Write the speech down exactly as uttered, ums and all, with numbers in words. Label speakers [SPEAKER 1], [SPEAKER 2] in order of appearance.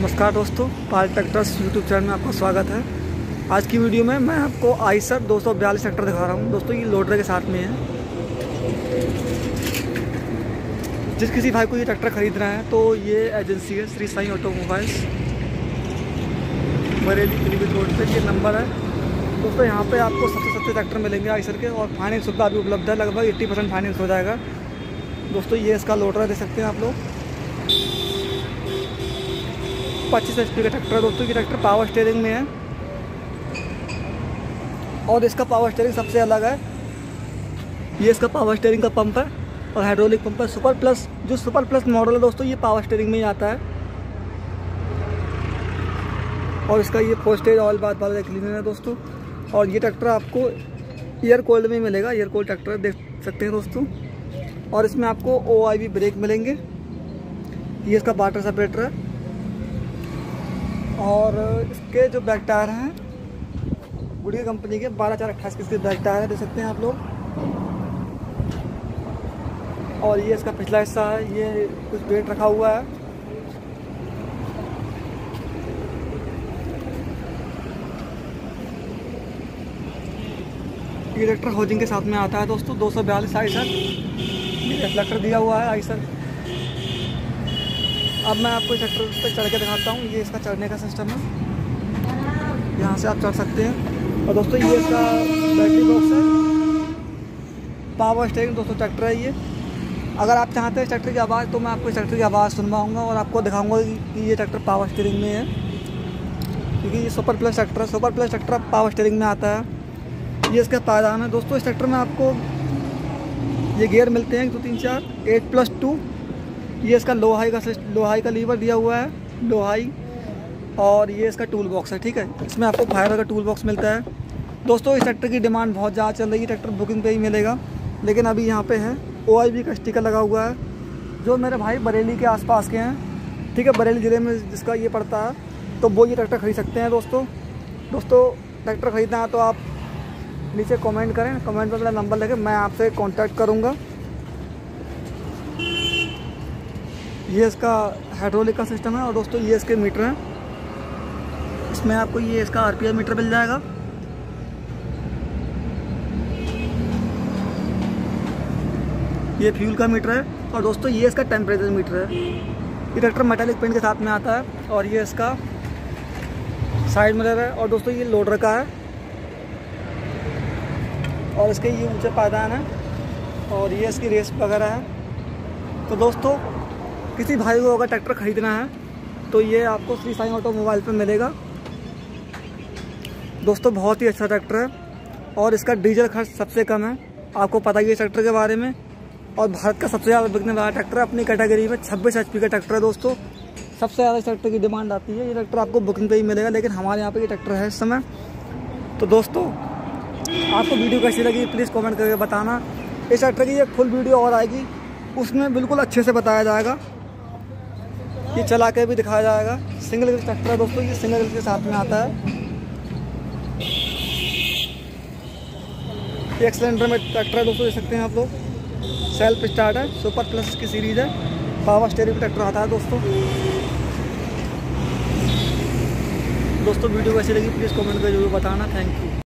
[SPEAKER 1] नमस्कार दोस्तों, पाल tractors YouTube channel में आपका स्वागत है। आज की वीडियो में मैं आपको आइसर दो सौ बयालीस ट्रैक्टर दिखा रहा हूं। दोस्तों ये लोडर के साथ में है। जिस किसी भाई को ये ट्रैक्टर खरीदना है तो ये एजेंसी है श्री साईं ऑटोमोबाइल्स, बरेली पीलीभीत रोड पे ये नंबर है। दोस्तों यहाँ पे आपको सबसे सस्ते ट्रैक्टर मिलेंगे आइसर के, और फाइनेंस सुविधा भी उपलब्ध है। लगभग अस्सी परसेंट फाइनेंस हो जाएगा। दोस्तों ये इसका लोडर देख सकते हैं आप लोग, पच्चीस एच पी का ट्रैक्टर है। दोस्तों ये ट्रैक्टर पावर स्टीयरिंग में है, और इसका पावर स्टीयरिंग सबसे अलग है। ये इसका पावर स्टीयरिंग का पंप है और हाइड्रोलिक पंप है। सुपर प्लस जो सुपर प्लस मॉडल है दोस्तों, ये पावर स्टीयरिंग में ही आता है। और इसका ये फोर स्टेज ऑयल बात वाला क्लीनर है दोस्तों। और ये ट्रैक्टर आपको एयर कोल्ड में मिलेगा, एयर कोल्ड ट्रैक्टर देख सकते हैं दोस्तों। और इसमें आपको ओ आई वी ब्रेक मिलेंगे। ये इसका वाटर सेपरेटर है। और इसके जो बैक टायर हैं गुड़िया कंपनी के बारह चार अट्ठाईस के इसके बैक टायर है, देख सकते हैं आप लोग। और ये इसका पिछला हिस्सा है, ये कुछ वेट रखा हुआ है। ये ट्रैक्टर हाउसिंग के साथ में आता है दोस्तों। दो सौ बयालीस आइसर ये रिफ्लेक्टर दिया हुआ है आइसर। अब मैं आपको इस ट्रैक्टर पर चढ़ के दिखाता हूँ। ये इसका चढ़ने का सिस्टम है, यहाँ से आप चढ़ सकते हैं। और दोस्तों ये इसका बैटरी बॉक्स है, पावर स्टीयरिंग दोस्तों ट्रैक्टर है ये। अगर आप चाहते हैं इस ट्रैक्टर की आवाज़, तो मैं आपको इस ट्रैक्टर की आवाज़ सुनवाऊँगा और आपको दिखाऊँगा कि ये ट्रैक्टर पावर स्टीयरिंग में है, क्योंकि ये सुपर प्लस ट्रैक्टर है। Super plus tractor power steering में आता है। ये इसका पायदान है दोस्तों। इस ट्रैक्टर में आपको ये गियर मिलते हैं दो तीन चार एट प्लस टू। ये इसका लो हाई का लो हाई का लीवर दिया हुआ है, लो हाई। और ये इसका टूल बॉक्स है, ठीक है। इसमें आपको फाइबर का टूल बॉक्स मिलता है दोस्तों। इस ट्रैक्टर की डिमांड बहुत ज़्यादा चल रही है। ट्रैक्टर बुकिंग पे ही मिलेगा, लेकिन अभी यहाँ पे है ओ आई वी का स्टिकर लगा हुआ है। जो मेरे भाई बरेली के आसपास के हैं, ठीक है, बरेली ज़िले में जिसका ये पड़ता है, तो वो ये ट्रैक्टर खरीद सकते हैं दोस्तों। दोस्तों ट्रैक्टर ख़रीदना है तो आप नीचे कमेंट करें, कमेंट में मेरा नंबर लेके मैं आपसे कांटेक्ट करूंगा। ये इसका हाइड्रोलिक का सिस्टम है। और दोस्तों ये इसके मीटर हैं, इसमें आपको ये इसका आर पी एम मीटर मिल जाएगा। ये फ्यूल का मीटर है। और दोस्तों ये इसका टेम्परेचर मीटर है। ये ट्रैक्टर मेटालिक पेंट के साथ में आता है। और ये इसका साइड मिरर है। और दोस्तों ये लोडर का है, और इसके ये ऊंचे पायदान है। और ये इसकी रेस वगैरह है। तो दोस्तों किसी भाई को अगर ट्रैक्टर ख़रीदना है तो ये आपको श्री साईं ऑटोमोबाइल पे मिलेगा दोस्तों। बहुत ही अच्छा ट्रैक्टर है, और इसका डीजल खर्च सबसे कम है। आपको पता ही है ट्रैक्टर के बारे में। और भारत का सबसे ज़्यादा बिकने वाला ट्रैक्टर है अपनी कैटेगरी में। छब्बीस एच पी का ट्रैक्टर है दोस्तों। सबसे ज़्यादा इस ट्रैक्टर की डिमांड आती है। ये ट्रैक्टर आपको बुकिंग पे ही मिलेगा, लेकिन हमारे यहाँ पे ये ट्रैक्टर है इस समय। तो दोस्तों आपको वीडियो कैसी लगी प्लीज़ कमेंट करके बताना। इस ट्रैक्टर की एक फुल वीडियो और आएगी, उसमें बिल्कुल अच्छे से बताया जाएगा, ये चला के भी दिखाया जाएगा। सिंगल व्हील ट्रैक्टर है दोस्तों, ये सिंगल व्हील के साथ में आता है। एक सिलेंडर में ट्रैक्टर है दोस्तों, देख सकते हैं आप लोग। सेल्फ स्टार्ट है, सुपर प्लस की सीरीज़ है, पावर स्टीयरिंग ट्रैक्टर आता है दोस्तों। दोस्तों वीडियो कैसी लगी प्लीज़ कमेंट करके जरूर बताना। Thank you.